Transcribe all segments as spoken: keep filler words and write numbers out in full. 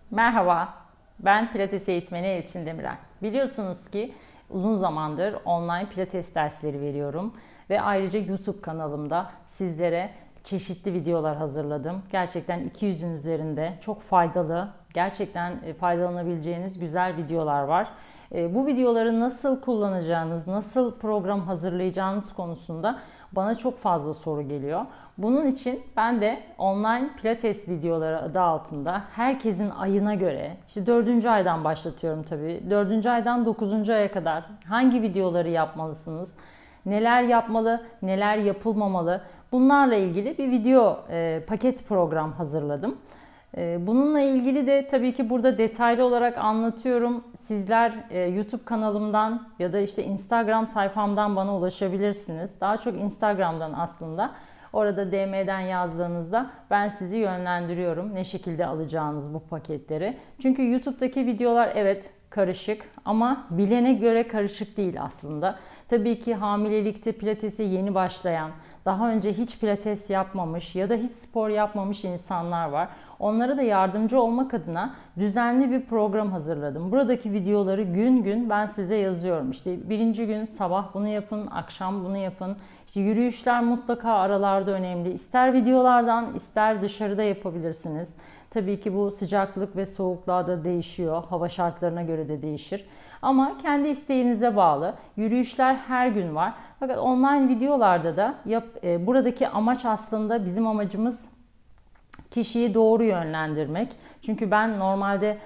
Merhaba, ben Pilates eğitmeni Elçin Demirel. Biliyorsunuz ki uzun zamandır online Pilates dersleri veriyorum ve ayrıca YouTube kanalımda sizlere çeşitli videolar hazırladım. Gerçekten iki yüzün üzerinde çok faydalı, gerçekten faydalanabileceğiniz güzel videolar var. Bu videoları nasıl kullanacağınız, nasıl program hazırlayacağınız konusunda bana çok fazla soru geliyor. Bunun için ben de online pilates videoları adı altında herkesin ayına göre, işte dördüncü aydan başlatıyorum tabii. dördüncü aydan dokuzuncu aya kadar hangi videoları yapmalısınız, neler yapmalı, neler yapılmamalı, bunlarla ilgili bir video e, paket program hazırladım. Bununla ilgili de tabii ki burada detaylı olarak anlatıyorum. Sizler YouTube kanalımdan ya da işte Instagram sayfamdan bana ulaşabilirsiniz. Daha çok Instagram'dan aslında. Orada D M'den yazdığınızda ben sizi yönlendiriyorum ne şekilde alacağınız bu paketleri. Çünkü YouTube'daki videolar evet karışık ama bilene göre karışık değil aslında. Tabii ki hamilelikte pilatese yeni başlayan, daha önce hiç pilates yapmamış ya da hiç spor yapmamış insanlar var. Onlara da yardımcı olmak adına düzenli bir program hazırladım. Buradaki videoları gün gün ben size yazıyorum. İşte birinci gün sabah bunu yapın, akşam bunu yapın. İşte yürüyüşler mutlaka aralarda önemli. İster videolardan, ister dışarıda yapabilirsiniz. Tabii ki bu sıcaklık ve soğukluğa da değişiyor. Hava şartlarına göre de değişir. Ama kendi isteğinize bağlı. Yürüyüşler her gün var. Fakat online videolarda da yap, e, buradaki amaç aslında bizim amacımız kişiyi doğru yönlendirmek. Çünkü ben normalde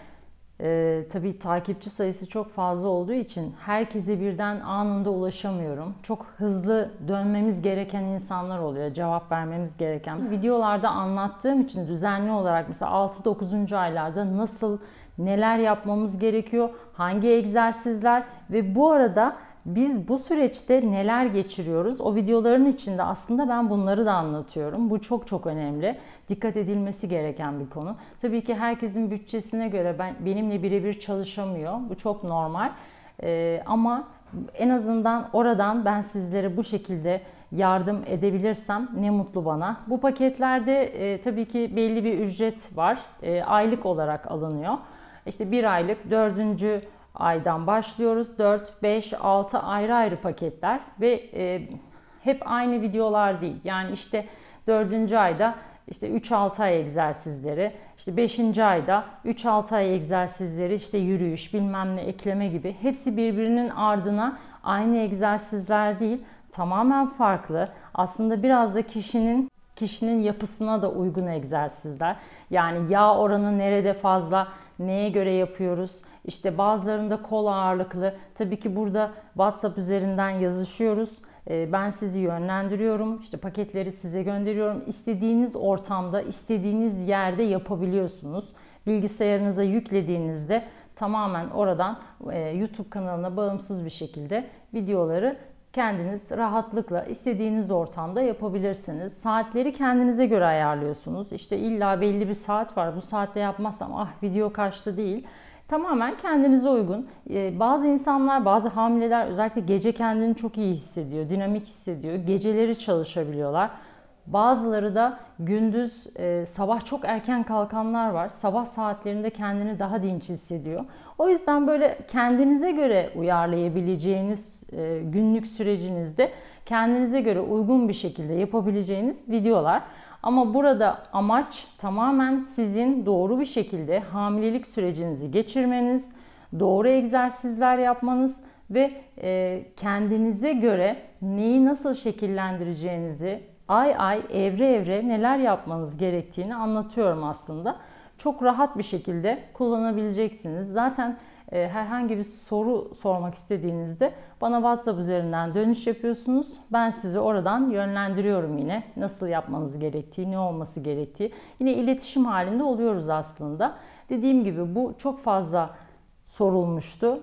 e, tabii takipçi sayısı çok fazla olduğu için herkese birden anında ulaşamıyorum. Çok hızlı dönmemiz gereken insanlar oluyor, cevap vermemiz gereken. Videolarda anlattığım için düzenli olarak mesela altı dokuzuncu aylarda nasıl, neler yapmamız gerekiyor, hangi egzersizler ve bu arada biz bu süreçte neler geçiriyoruz? O videoların içinde aslında ben bunları da anlatıyorum. Bu çok çok önemli. Dikkat edilmesi gereken bir konu. Tabii ki herkesin bütçesine göre ben benimle birebir çalışamıyor. Bu çok normal. Ee, ama en azından oradan ben sizlere bu şekilde yardım edebilirsem ne mutlu bana. Bu paketlerde e, tabii ki belli bir ücret var. E, aylık olarak alınıyor. İşte bir aylık, dördüncü aydan başlıyoruz. dört, beş, altı ayrı ayrı paketler ve e, hep aynı videolar değil. Yani işte dördüncü ayda işte üç altı ay egzersizleri, işte beşinci ayda üç altı ay egzersizleri, işte yürüyüş, bilmem ne ekleme gibi hepsi birbirinin ardına aynı egzersizler değil, tamamen farklı. Aslında biraz da kişinin kişinin yapısına da uygun egzersizler. Yani yağ oranı nerede fazla, neye göre yapıyoruz? İşte bazılarında kol ağırlıklı. Tabii ki burada WhatsApp üzerinden yazışıyoruz. Ben sizi yönlendiriyorum. İşte paketleri size gönderiyorum. İstediğiniz ortamda, istediğiniz yerde yapabiliyorsunuz. Bilgisayarınıza yüklediğinizde tamamen oradan YouTube kanalına bağımsız bir şekilde videoları kendiniz rahatlıkla istediğiniz ortamda yapabilirsiniz. Saatleri kendinize göre ayarlıyorsunuz. İşte illa belli bir saat var. Bu saatte yapmazsam ah video kaçtı değil. Tamamen kendinize uygun. Bazı insanlar, bazı hamileler özellikle gece kendini çok iyi hissediyor, dinamik hissediyor. Geceleri çalışabiliyorlar. Bazıları da gündüz, e, sabah çok erken kalkanlar var. Sabah saatlerinde kendini daha dinç hissediyor. O yüzden böyle kendinize göre uyarlayabileceğiniz e, günlük sürecinizde kendinize göre uygun bir şekilde yapabileceğiniz videolar. Ama burada amaç tamamen sizin doğru bir şekilde hamilelik sürecinizi geçirmeniz, doğru egzersizler yapmanız ve e, kendinize göre neyi nasıl şekillendireceğinizi ay ay, evre evre neler yapmanız gerektiğini anlatıyorum aslında. Çok rahat bir şekilde kullanabileceksiniz. Zaten e, herhangi bir soru sormak istediğinizde bana WhatsApp üzerinden dönüş yapıyorsunuz. Ben sizi oradan yönlendiriyorum yine. Nasıl yapmanız gerektiği, ne olması gerektiği. Yine iletişim halinde oluyoruz aslında. Dediğim gibi bu çok fazla sorulmuştu.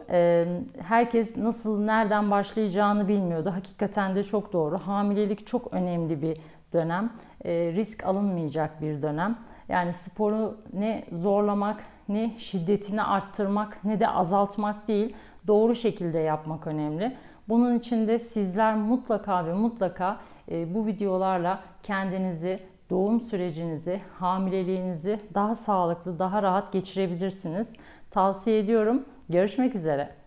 Herkes nasıl, nereden başlayacağını bilmiyordu. Hakikaten de çok doğru. Hamilelik çok önemli bir dönem. Risk alınmayacak bir dönem. Yani sporu ne zorlamak, ne şiddetini arttırmak, ne de azaltmak değil. Doğru şekilde yapmak önemli. Bunun için de sizler mutlaka ve mutlaka bu videolarla kendinizi doğum sürecinizi, hamileliğinizi daha sağlıklı, daha rahat geçirebilirsiniz. Tavsiye ediyorum. Görüşmek üzere.